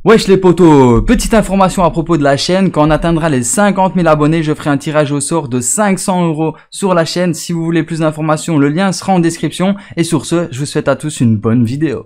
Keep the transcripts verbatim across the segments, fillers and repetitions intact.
Wesh les potos, petite information à propos de la chaîne, quand on atteindra les cinquante mille abonnés, je ferai un tirage au sort de cinq cents euros sur la chaîne. Si vous voulez plus d'informations, le lien sera en description. Et sur ce, je vous souhaite à tous une bonne vidéo.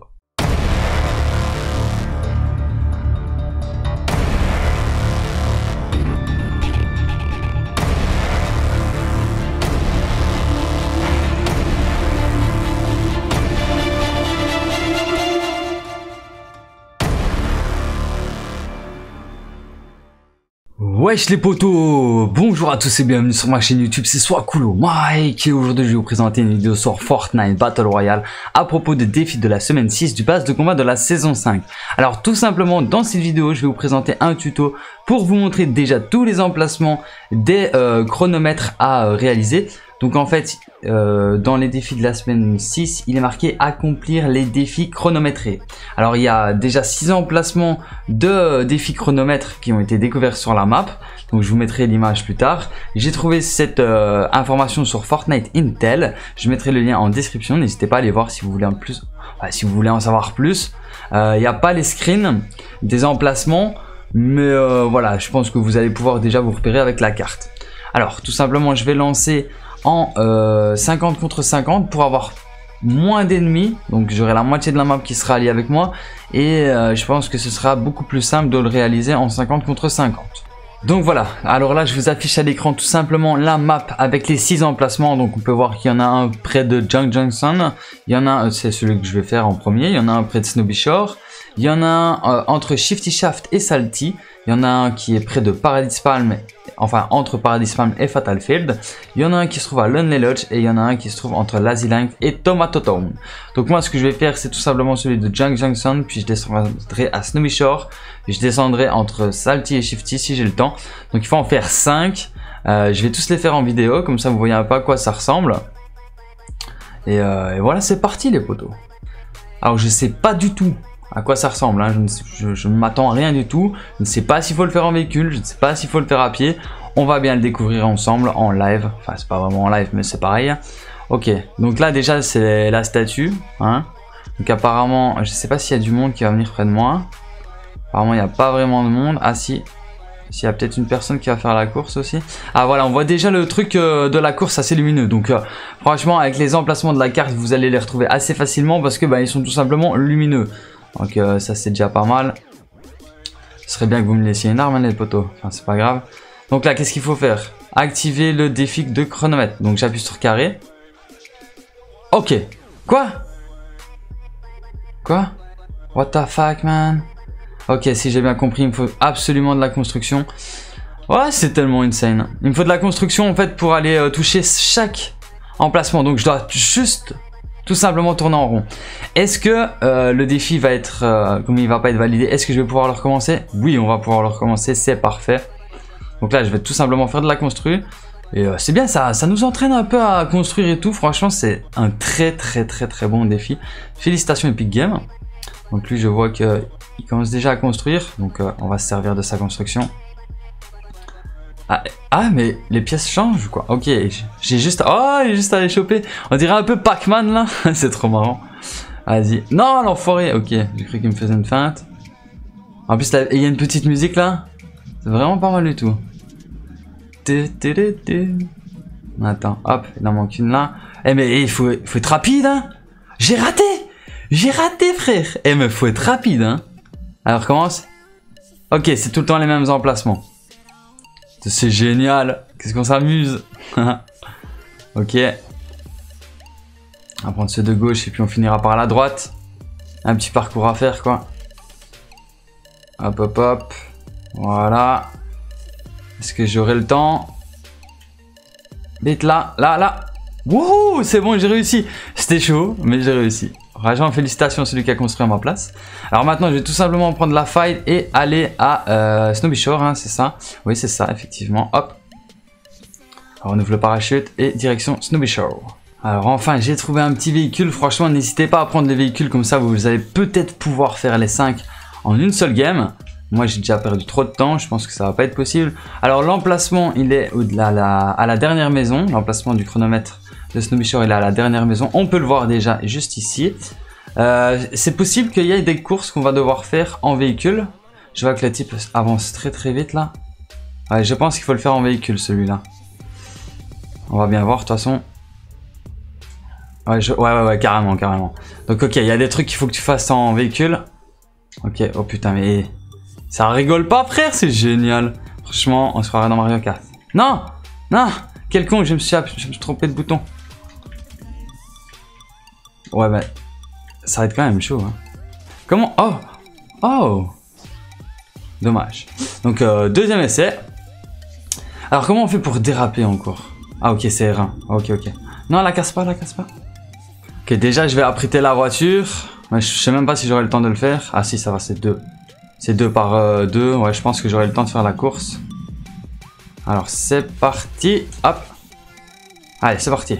Wesh les potos, bonjour à tous et bienvenue sur ma chaîne YouTube, c'est Swakulo Mike et aujourd'hui je vais vous présenter une vidéo sur Fortnite Battle Royale à propos des défis de la semaine six du pass de combat de la saison cinq. Alors tout simplement dans cette vidéo je vais vous présenter un tuto pour vous montrer déjà tous les emplacements des euh, chronomètres à euh, réaliser. Donc en fait, euh, dans les défis de la semaine six, il est marqué accomplir les défis chronométrés. Alors il y a déjà six emplacements de euh, défis chronomètres qui ont été découverts sur la map. Donc je vous mettrai l'image plus tard. J'ai trouvé cette euh, information sur Fortnite Intel. Je mettrai le lien en description. N'hésitez pas à aller voir si vous voulez en plus, enfin, si vous voulez en savoir plus. Euh, il n'y a pas les screens des emplacements, mais euh, voilà, je pense que vous allez pouvoir déjà vous repérer avec la carte. Alors tout simplement, je vais lancer en euh, cinquante contre cinquante pour avoir moins d'ennemis, donc j'aurai la moitié de la map qui sera alliée avec moi et euh, je pense que ce sera beaucoup plus simple de le réaliser en cinquante contre cinquante. Donc voilà, alors là je vous affiche à l'écran tout simplement la map avec les six emplacements. Donc on peut voir qu'il y en a un près de Junk Junction, il y en a un, c'est celui que je vais faire en premier, il y en a un près de Snowby Shore, il y en a un euh, entre Shifty Shaft et Salty, il y en a un qui est près de Paradise Palm, enfin entre Paradise Palm et Fatal Field, il y en a un qui se trouve à Lonely Lodge et il y en a un qui se trouve entre Lazy Link et Tomato Town. Donc moi ce que je vais faire c'est tout simplement celui de Junk Junction, puis je descendrai à Snowby Shore, et je descendrai entre Salty et Shifty si j'ai le temps. Donc il faut en faire cinq, euh, je vais tous les faire en vidéo, comme ça vous voyez un peu à quoi ça ressemble. Et, euh, et voilà, c'est parti les potos. Alors je sais pas du tout à quoi ça ressemble, hein. je, ne, je, je ne m'attends à rien du tout, je ne sais pas s'il faut le faire en véhicule, je ne sais pas s'il faut le faire à pied, on va bien le découvrir ensemble en live, enfin c'est pas vraiment en live mais c'est pareil. Ok, donc là déjà c'est la statue, hein. Donc apparemment, je sais pas s'il y a du monde qui va venir près de moi, apparemment il n'y a pas vraiment de monde, ah si, s'il y a peut-être une personne qui va faire la course aussi. Ah voilà, on voit déjà le truc euh, de la course assez lumineux. Donc euh, franchement avec les emplacements de la carte vous allez les retrouver assez facilement parce que bah, ils sont tout simplement lumineux. Donc euh, ça c'est déjà pas mal. Ce serait bien que vous me laissiez une arme hein, les potos, enfin c'est pas grave. Donc là qu'est-ce qu'il faut faire? Activer le défi de chronomètre. Donc j'appuie sur carré. Ok. Quoi? Quoi? What the fuck man? Ok, si j'ai bien compris, il me faut absolument de la construction. Ouais, c'est tellement insane. Il me faut de la construction en fait pour aller euh, toucher chaque emplacement. Donc je dois juste tout simplement tourner en rond. Est-ce que euh, le défi va être, euh, comme il va pas être validé, est-ce que je vais pouvoir le recommencer? Oui, on va pouvoir le recommencer, c'est parfait. Donc là, je vais tout simplement faire de la construire. Et euh, c'est bien, ça, ça nous entraîne un peu à construire et tout. Franchement, c'est un très très très très bon défi. Félicitations Epic Games. Donc lui, je vois qu'il commence déjà à construire. Donc euh, on va se servir de sa construction. Ah, ah mais les pièces changent ou quoi? Ok, j'ai juste... Oh, j'ai juste à les choper. On dirait un peu Pac-Man là. C'est trop marrant. Vas-y. Non, l'enfoiré. Ok, j'ai cru qu'il me faisait une feinte. En plus, il y a une petite musique là. C'est vraiment pas mal du tout. Attends, hop, il en manque une là. Eh mais il faut, faut être rapide hein. J'ai raté. J'ai raté frère. Eh mais faut être rapide hein. Alors commence. Ok, c'est tout le temps les mêmes emplacements. C'est génial. Qu'est-ce qu'on s'amuse. Ok. On va prendre ceux de gauche et puis on finira par la droite. Un petit parcours à faire quoi. Hop hop hop. Voilà. Est-ce que j'aurai le temps? Vite là, là, là. Wouhou, c'est bon, j'ai réussi. C'était chaud, mais j'ai réussi. Rageant, félicitations à celui qui a construit à ma place. Alors maintenant, je vais tout simplement prendre la faille et aller à euh, Snowby Shore, hein, c'est ça? Oui, c'est ça, effectivement. Hop. Alors, on ouvre le parachute et direction Snowby Shore. Alors enfin, j'ai trouvé un petit véhicule. Franchement, n'hésitez pas à prendre les véhicules comme ça. Vous allez peut-être pouvoir faire les cinq en une seule game. Moi, j'ai déjà perdu trop de temps. Je pense que ça va pas être possible. Alors, l'emplacement, il est au-delà, à la, à la dernière maison. L'emplacement du chronomètre de Snowby Shore, il est à la dernière maison. On peut le voir déjà juste ici. Euh, c'est possible qu'il y ait des courses qu'on va devoir faire en véhicule. Je vois que le type avance très très vite là. Ouais, je pense qu'il faut le faire en véhicule celui-là. On va bien voir de toute façon. Ouais, je... ouais, ouais, ouais, carrément, carrément. Donc ok, il y a des trucs qu'il faut que tu fasses en véhicule. Ok, oh putain, mais... Ça rigole pas, frère, c'est génial. Franchement, on se croirait dans Mario Kart. Non, non, quel con, je me suis, je me suis trompé de bouton. Ouais, bah, ça va être quand même chaud. Hein. Comment? Oh, oh, dommage. Donc, euh, deuxième essai. Alors, comment on fait pour déraper encore? Ah, ok, c'est R un. Ok, ok. Non, la casse pas, la casse pas. Ok, déjà, je vais apprêter la voiture. Ouais, je sais même pas si j'aurai le temps de le faire. Ah, si, ça va, c'est deux. C'est deux par euh, deux. Ouais, je pense que j'aurai le temps de faire la course. Alors, c'est parti. Hop. Allez, c'est parti.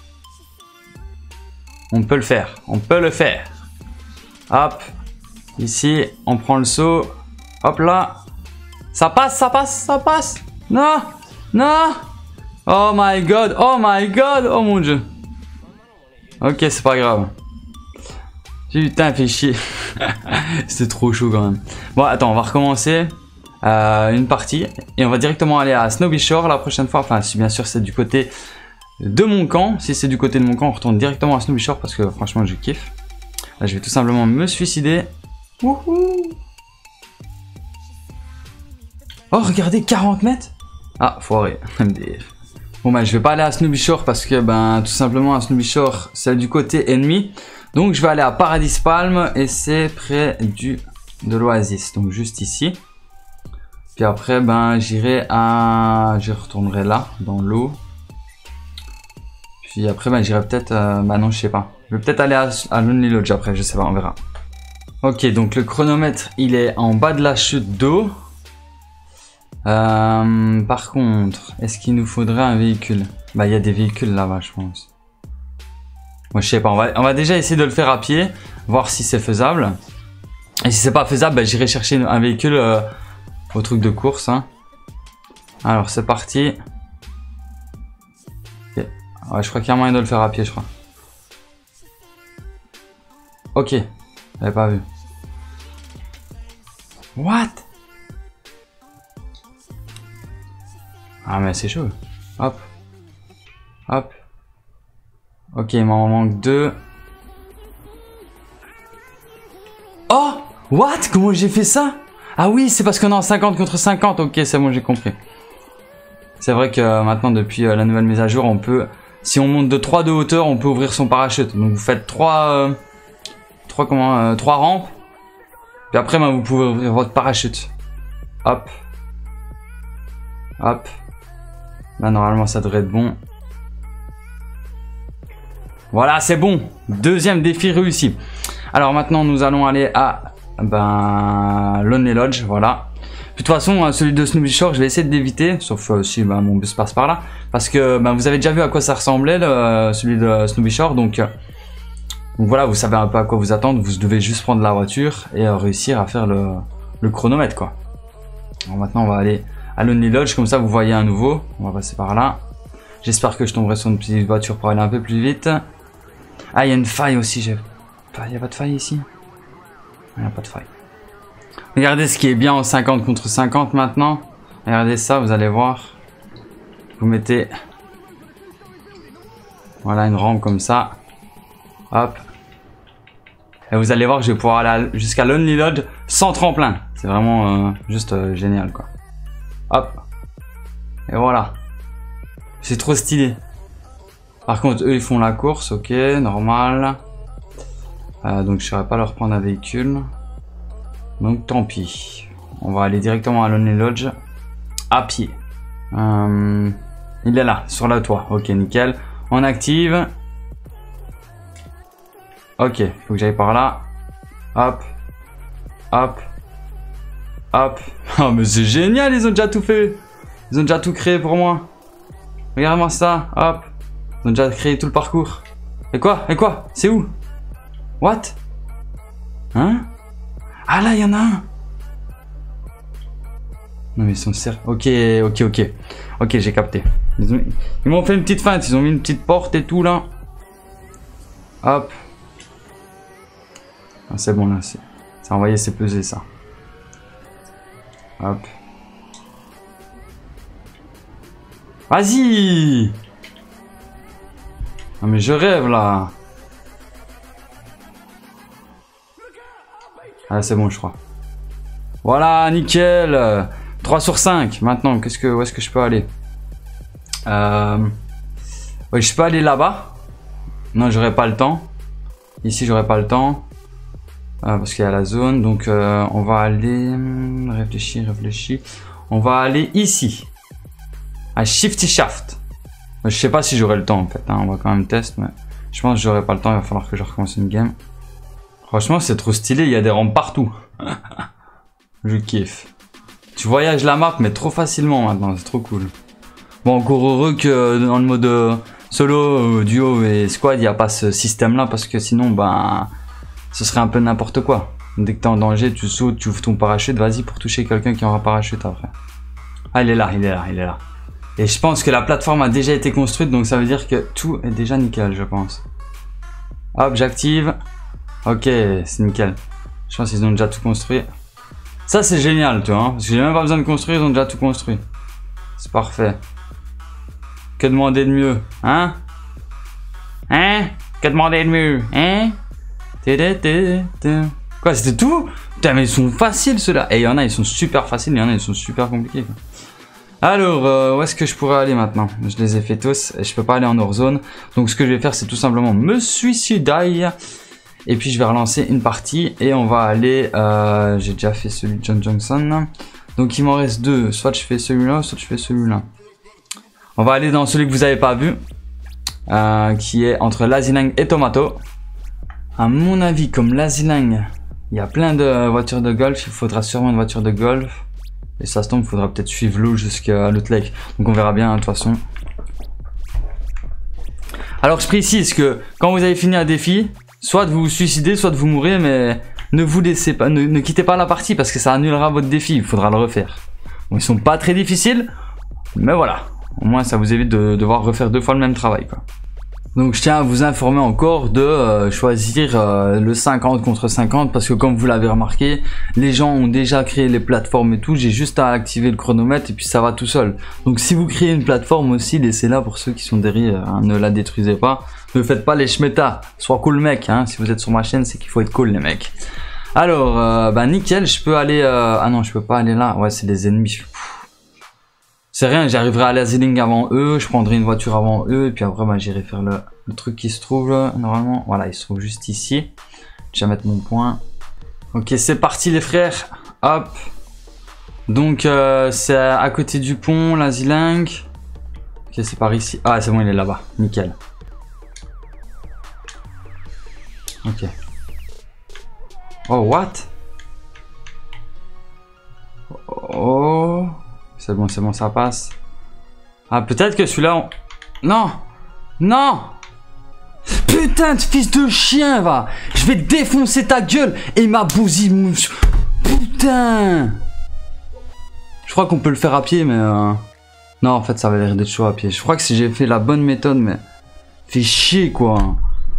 On peut le faire. On peut le faire. Hop. Ici, on prend le saut. Hop là. Ça passe, ça passe, ça passe. Non. Non. Oh my god. Oh my god. Oh mon dieu. Ok, c'est pas grave. Putain, fait chier. C'était trop chaud quand même. Bon, attends, on va recommencer euh, une partie. Et on va directement aller à Snowby Shore la prochaine fois. Enfin, si bien sûr c'est du côté de mon camp. Si c'est du côté de mon camp, on retourne directement à Snowby Shore parce que franchement, je kiffe. Là, je vais tout simplement me suicider. Wouhou! Oh, regardez, quarante mètres! Ah, foiré. M D F. Bon, bah, je vais pas aller à Snowby Shore parce que, ben, tout simplement, à Snowby Shore, c'est du côté ennemi. Donc, je vais aller à Paradise Palm et c'est près du de l'Oasis. Donc, juste ici. Puis après, ben, j'irai à... Je retournerai là, dans l'eau. Puis après, ben, j'irai peut-être... Euh... Bah non, je sais pas. Je vais peut-être aller à, à Lonely Lodge après, je sais pas, on verra. Ok, donc le chronomètre, il est en bas de la chute d'eau. Euh, par contre, est-ce qu'il nous faudrait un véhicule? Bah, il y a des véhicules là-bas, je pense. Moi, je sais pas, on va, on va déjà essayer de le faire à pied, voir si c'est faisable. Et si c'est pas faisable, bah, j'irai chercher un véhicule euh, au truc de course. Hein. Alors, c'est parti. Okay. Ouais, je crois qu'il y a moyen de le faire à pied, je crois. Ok, j'avais pas vu. What? Ah mais c'est chaud. Hop. Hop. Ok, il m'en manque deux. Oh! What? Comment j'ai fait ça? Ah oui, c'est parce qu'on est en cinquante contre cinquante. Ok, c'est bon, j'ai compris. C'est vrai que maintenant, depuis la nouvelle mise à jour, on peut... Si on monte de trois de hauteur, on peut ouvrir son parachute. Donc vous faites trois... Euh, trois comment euh, trois rampes. Puis après, ben, vous pouvez ouvrir votre parachute. Hop. Hop. Là, normalement, ça devrait être bon. Voilà, c'est bon. Deuxième défi réussi. Alors maintenant, nous allons aller à ben, Lonely Lodge. Voilà. De toute façon, celui de Snowby Shore, je vais essayer d'éviter. Sauf euh, si ben, mon bus passe par là. Parce que ben, vous avez déjà vu à quoi ça ressemblait, le, celui de Snowby Shore. Donc, euh, donc voilà, vous savez un peu à quoi vous attendre. Vous devez juste prendre la voiture et euh, réussir à faire le, le chronomètre, quoi. Alors maintenant, on va aller à Lonely Lodge, comme ça vous voyez à nouveau. On va passer par là. J'espère que je tomberai sur une petite voiture pour aller un peu plus vite. Ah, il y a une faille aussi. Il n'y a pas de faille ici? Il n'y a pas de faille. Regardez ce qui est bien en cinquante contre cinquante maintenant. Regardez ça, vous allez voir. Vous mettez... Voilà, une rampe comme ça. Hop. Et vous allez voir que je vais pouvoir aller jusqu'à Lonely Lodge sans tremplin. C'est vraiment euh, juste euh, génial, quoi. Hop. Et voilà. C'est trop stylé. Par contre, eux, ils font la course. Ok, normal. Euh, donc, je ne saurais pas leur prendre un véhicule. Donc, tant pis. On va aller directement à Lonely Lodge. À pied. Euh, il est là, sur le toit. Ok, nickel. On active. Ok, faut que j'aille par là. Hop. Hop. Hop. Oh, mais c'est génial, ils ont déjà tout fait. Ils ont déjà tout créé pour moi. Regarde-moi ça. Hop. Ils ont déjà créé tout le parcours. Et quoi? Et quoi? C'est où? What? Hein? Ah là, il y en a un. Non, mais ils sont sérieux. Ok, ok, ok. Ok, j'ai capté. Ils m'ont fait une petite feinte. Ils ont mis une petite porte et tout là. Hop. Ah, c'est bon là. Ça a envoyé, c'est pesé ça. Hop. Vas-y! Non mais je rêve là. Ah c'est bon je crois. Voilà, nickel. trois sur cinq. Maintenant, qu'est-ce que, où est-ce que je peux aller? euh... ouais, je peux aller là-bas. Non, j'aurais pas le temps. Ici, j'aurais pas le temps. Euh, parce qu'il y a la zone. Donc, euh, on va aller... Réfléchir, réfléchir. On va aller ici. À Shifty Shaft. Je sais pas si j'aurai le temps en fait. Hein. On va quand même tester. Mais je pense que j'aurai pas le temps. Il va falloir que je recommence une game. Franchement, c'est trop stylé. Il y a des rampes partout. Je kiffe. Tu voyages la map, mais trop facilement maintenant. C'est trop cool. Bon, encore heureux que dans le mode euh, solo, euh, duo et squad, il n'y a pas ce système-là. Parce que sinon, ben, ce serait un peu n'importe quoi. Dès que tu es en danger, tu sautes, tu ouvres ton parachute. Vas-y pour toucher quelqu'un qui aura parachute après. Ah, il est là, il est là, il est là. Et je pense que la plateforme a déjà été construite. Donc ça veut dire que tout est déjà nickel, je pense. Hop, j'active. Ok, c'est nickel. Je pense qu'ils ont déjà tout construit. Ça c'est génial, tu vois, parce que j'ai même pas besoin de construire, ils ont déjà tout construit. C'est parfait. Que demander de mieux, hein? Hein? Que demander de mieux, hein? Quoi, c'était tout? Putain, mais ils sont faciles ceux-là. Et il y en a, ils sont super faciles, il y en a, ils sont super compliqués. Quoi. Alors, euh, où est-ce que je pourrais aller maintenant? Je les ai fait tous et je peux pas aller en hors zone. Donc ce que je vais faire, c'est tout simplement me suicider. Et puis je vais relancer une partie et on va aller... Euh, j'ai déjà fait celui de John Johnson. Donc il m'en reste deux. Soit je fais celui-là, soit je fais celui-là. On va aller dans celui que vous n'avez pas vu. Euh, qui est entre Lazilang et Tomato. À mon avis, comme Lazilang, il y a plein de voitures de golf. Il faudra sûrement une voiture de golf. Et ça se tombe, il faudra peut-être suivre l'eau jusqu'à l'autre lake. Donc on verra bien de toute façon. Alors je précise que quand vous avez fini un défi, soit de vous suicider, soit de vous mourir, mais ne vous laissez pas, ne, ne quittez pas la partie parce que ça annulera votre défi, il faudra le refaire. Bon, ils sont pas très difficiles, mais voilà. Au moins ça vous évite de devoir refaire deux fois le même travail, quoi. Donc je tiens à vous informer encore de euh, choisir euh, le cinquante contre cinquante parce que comme vous l'avez remarqué, les gens ont déjà créé les plateformes et tout, j'ai juste à activer le chronomètre et puis ça va tout seul. Donc si vous créez une plateforme aussi, laissez-la pour ceux qui sont derrière, hein, ne la détruisez pas. Ne faites pas les schmettas, sois cool mec, hein. Si vous êtes sur ma chaîne, c'est qu'il faut être cool les mecs. Alors, euh, bah nickel, je peux aller... Euh... Ah non, je peux pas aller là, ouais c'est les ennemis. C'est rien, j'arriverai à Lazilang avant eux, je prendrai une voiture avant eux, et puis après bah, j'irai faire le, le truc qui se trouve là, normalement. Voilà, il se trouve juste ici. Je vais mettre mon point. Ok, c'est parti les frères. Hop. Donc euh, c'est à côté du pont, Lazilang. Ok, c'est par ici. Ah, c'est bon, il est là-bas. Nickel. Ok. Oh, what? Oh... C'est bon, c'est bon, ça passe. Ah, peut-être que celui-là... On... Non! Non! Putain de fils de chien, va! Je vais défoncer ta gueule et ma bousille... Putain! Je crois qu'on peut le faire à pied, mais... Euh... Non, en fait, ça avait l'air d'être chaud à pied. Je crois que si j'ai fait la bonne méthode, mais... Fait chier, quoi.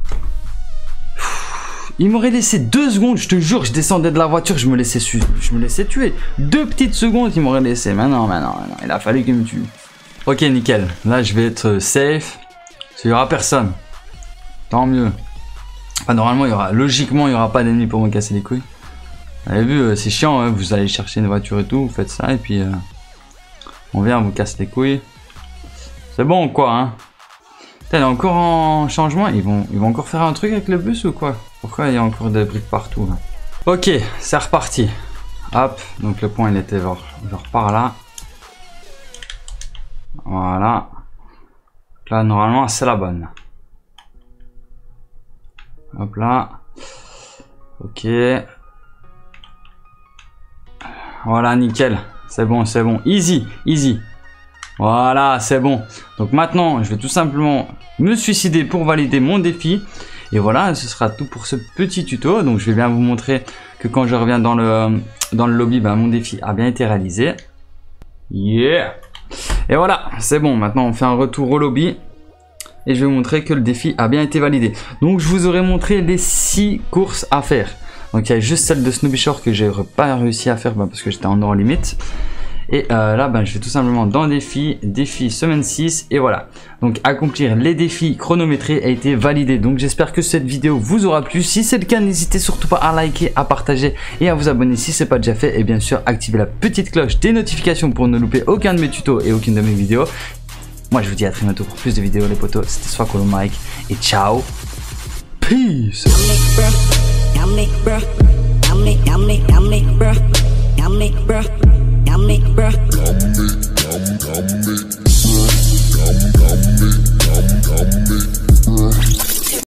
Il m'aurait laissé deux secondes, je te jure, je descendais de la voiture, je me laissais su je me laissais tuer. Deux petites secondes, il m'aurait laissé. Mais non, mais non, mais non, il a fallu qu'il me tue. Ok, nickel. Là, je vais être safe. Il n'y aura personne. Tant mieux. Enfin, normalement, il y aura, logiquement, il n'y aura pas d'ennemis pour me casser les couilles. Vous avez vu, c'est chiant, hein, vous allez chercher une voiture et tout, vous faites ça, et puis euh, on vient, on vous casse les couilles. C'est bon, quoi, hein. Putain, il est encore en changement. Ils vont, ils vont encore faire un truc avec le bus ou quoi? Pourquoi il y a encore des briques partout là? Ok, c'est reparti. Hop, donc le point il était genre, genre par là. Voilà. Là, normalement, c'est la bonne. Hop là. Ok. Voilà, nickel. C'est bon, c'est bon. Easy, easy. Voilà, c'est bon. Donc maintenant, je vais tout simplement me suicider pour valider mon défi. Et voilà, ce sera tout pour ce petit tuto. Donc je vais bien vous montrer que quand je reviens dans le, dans le lobby, ben, mon défi a bien été réalisé. Yeah! Et voilà, c'est bon. Maintenant, on fait un retour au lobby. Et je vais vous montrer que le défi a bien été validé. Donc je vous aurai montré les six courses à faire. Donc il y a juste celle de Snowy Shore que j'ai pas réussi à faire bah, parce que j'étais en hors limite. Et euh, là, ben, je vais tout simplement dans défi, défi semaine six, et voilà. Donc accomplir les défis chronométrés a été validé. Donc j'espère que cette vidéo vous aura plu. Si c'est le cas, n'hésitez surtout pas à liker, à partager et à vous abonner si ce n'est pas déjà fait. Et bien sûr, activez la petite cloche des notifications pour ne louper aucun de mes tutos et aucune de mes vidéos. Moi, je vous dis à très bientôt pour plus de vidéos, les potos. C'était Swakolo Mike et ciao. Peace.